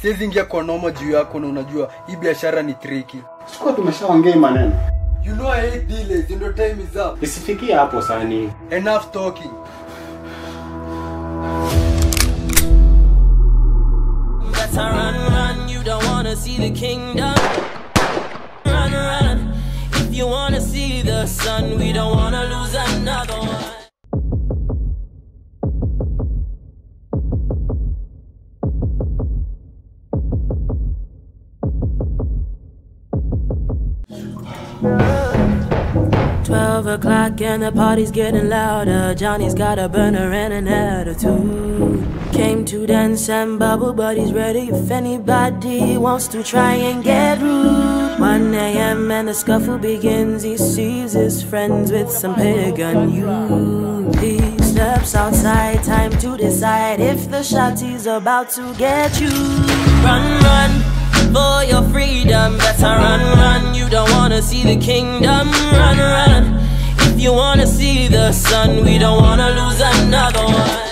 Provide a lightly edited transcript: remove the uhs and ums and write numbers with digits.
Siwezi ingia kwa noma juu yako na unajua hii biashara ni tricky. Sikuwa tumeshaongea maneno. You know I hate delays and your time is up. Isifikie hapo sani. Enough talking. That's a run, you don't wanna see the kingdom. Run, if you wanna see the sun, we don't wanna lose another one. O'clock and the party's getting louder. Johnny's got a burner and an attitude. Came to dance and bubble, but he's ready if anybody wants to try and get rude. 1 a.m. and the scuffle begins. He sees his friends with some pagan youth. He steps outside, time to decide if the shotty's about to get you. Run for your freedom. Better run, you don't wanna see the kingdom. Run, if you wanna see the sun, we don't wanna lose another one.